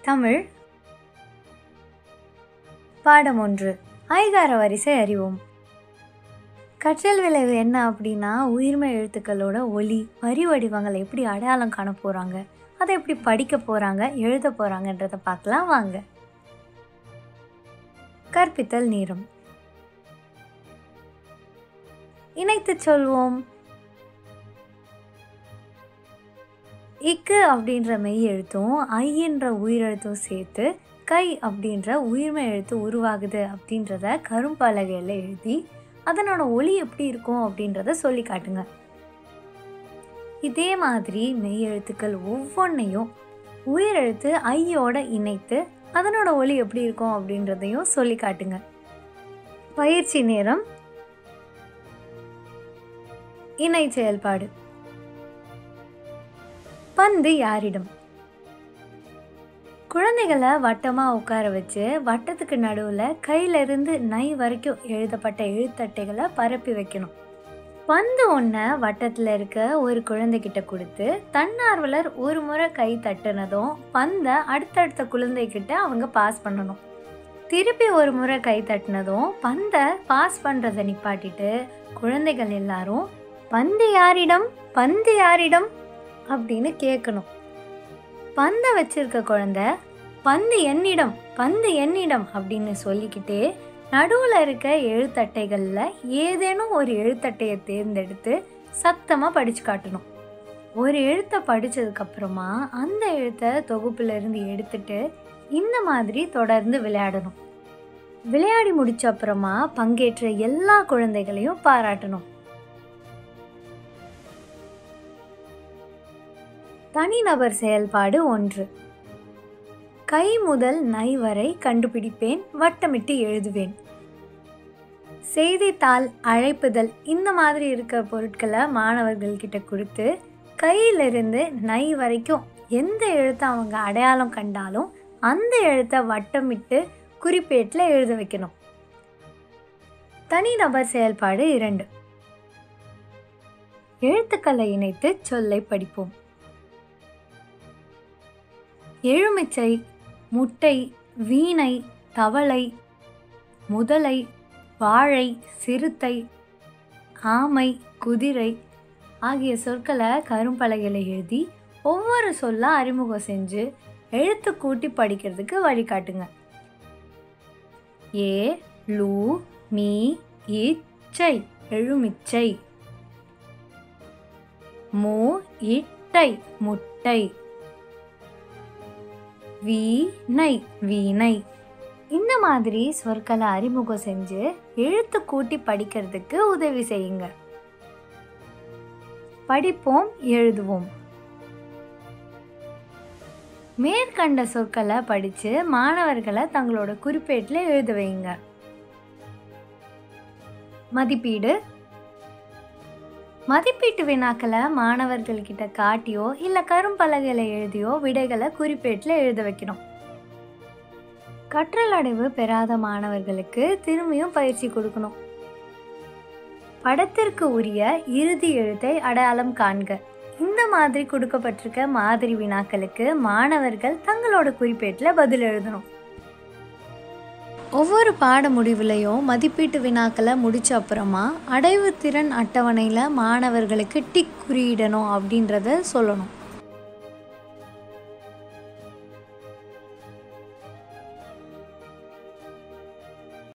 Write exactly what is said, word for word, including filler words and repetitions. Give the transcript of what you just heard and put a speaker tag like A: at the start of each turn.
A: தமிழ் பாடம் ஒன்று. ஐகார வரிசை அறிவோம். கற்றல் விளைவு என்ன அப்படின்னா, உயிர்மை எழுத்துக்களோட ஒலி வரி வடிவங்களை எப்படி அடையாளம் காண போகிறாங்க, அதை எப்படி படிக்க போகிறாங்க, எழுத போகிறாங்கன்றதை பார்க்கலாம் வாங்க. கற்பித்தல் நேரம். இணைத்து சொல்வோம். இக்கு அப்படின்ற மெய் எழுத்தும் ஐ என்ற உயிரெழுத்தும் சேர்த்து கை அப்படின்ற உயிர்மை எழுத்து உருவாகுது அப்படின்றத கரும்பலகையில் எழுதி அதனோட ஒலி எப்படி இருக்கும் அப்படின்றத சொல்லி காட்டுங்க. இதே மாதிரி மெய் எழுத்துக்கள் ஒவ்வொன்றையும் உயிரெழுத்து ஐயோட இணைத்து அதனோட ஒலி எப்படி இருக்கும் அப்படின்றதையும் சொல்லி காட்டுங்க. பயிற்சி நேரம். இணை செயல்பாடு. பந்து யாரிடம்? குழந்தைகளை வட்டமாக உட்கார வச்சு வட்டத்துக்கு நடுவில் கையிலிருந்து நை வரைக்கும் எழுதப்பட்ட எழுத்தட்டைகளை பரப்பி வைக்கணும். பந்து ஒன்றை வட்டத்தில் இருக்க ஒரு குழந்தைகிட்ட கொடுத்து தன்னார்வலர் ஒரு முறை கை தட்டுனதும் பந்தை அடுத்தடுத்த குழந்தைகிட்ட அவங்க பாஸ் பண்ணணும். திருப்பி ஒரு முறை கை தட்டினதும் பந்தை பாஸ் பண்ணுறதை நிப்பாட்டிட்டு குழந்தைகள் எல்லாரும் பந்து யாரிடம், பந்து யாரிடம் அப்படின்னு கேட்கணும். பந்தை வச்சிருக்க குழந்தை பந்து என்னிடம், பந்து என்னிடம் அப்படின்னு சொல்லிக்கிட்டே நடுவில் இருக்க எழுத்தட்டைகளில் ஏதேனும் ஒரு எழுத்தட்டையை தேர்ந்தெடுத்து சத்தமாக படித்து காட்டணும். ஒரு எழுத்தை படித்ததுக்கப்புறமா அந்த எழுத்தை தொகுப்பிலிருந்து எடுத்துட்டு இந்த மாதிரி தொடர்ந்து விளையாடணும். விளையாடி முடிச்ச அப்புறமா பங்கேற்ற எல்லா குழந்தைகளையும் பாராட்டணும். தனிநபர் செயல்பாடு ஒன்று. கை முதல் நை வரை கண்டுபிடிப்பேன், வட்டமிட்டு எழுதுவேன். செய்தித்தாள், அழைப்புதல் இந்த மாதிரி இருக்க பொருட்களை மாணவர்கள்கிட்ட கொடுத்து கையிலிருந்து நை வரைக்கும் எந்த எழுத்தை அவங்க அடையாளம் கண்டாலும் அந்த எழுத்தை வட்டமிட்டு குறிப்பேட்டில் எழுத வைக்கணும். தனிநபர் செயல்பாடு இரண்டு. எழுத்துக்களை இணைத்து சொல்லை படிப்போம். எழுமிச்சை, முட்டை, வீணை, தவளை, முதலை, வாழை, சிறுத்தை, ஆமை, குதிரை ஆகிய சொற்களை கரும்பலகையில் எழுதி ஒவ்வொரு சொல்ல அறிமுகம் செஞ்சு எழுத்து கூட்டி படிக்கிறதுக்கு வழிகாட்டுங்க. ஏ லூ மீ இச்சை எழுமிச்சை. மு இட்டை முட்டை. வீணை வீணை. இந்த மாதிரி சொற்களை அறிமுகம் செஞ்சு எழுத்து கூட்டி படிக்கிறதுக்கு உதவி செய்யுங்க. படிப்போம், எழுதுவோம். மேற்கண்ட சொற்களை படித்து மாணவர்களை தங்களோட குறிப்பேட்டில் எழுத வைங்க. மதிப்பீடு. மதிப்பீட்டு வினாக்களை மாணவர்கள்கிட்ட காட்டியோ இல்லை கரும்பலகையில் எழுதியோ விடைகளை குறிப்பேட்டில் எழுத வைக்கணும். கற்றல் அடைவு பெறாத மாணவர்களுக்கு திரும்பியும் பயிற்சி கொடுக்கணும். படத்திற்கு உரிய இறுதி எழுத்தை அடையாளம் காண்க. இந்த மாதிரி கொடுக்கப்பட்டிருக்க மாதிரி வினாக்களுக்கு மாணவர்கள் தங்களோட குறிப்பேட்டில் பதில் எழுதணும். ஒவ்வொரு பாட முடிவுலையும் மதிப்பீட்டு வினாக்களை முடிச்ச அப்புறமா அடைவு திறன் அட்டவணையில் மாணவர்களுக்கு டிக் குறியிடணும் அப்படின்றத சொல்லணும்.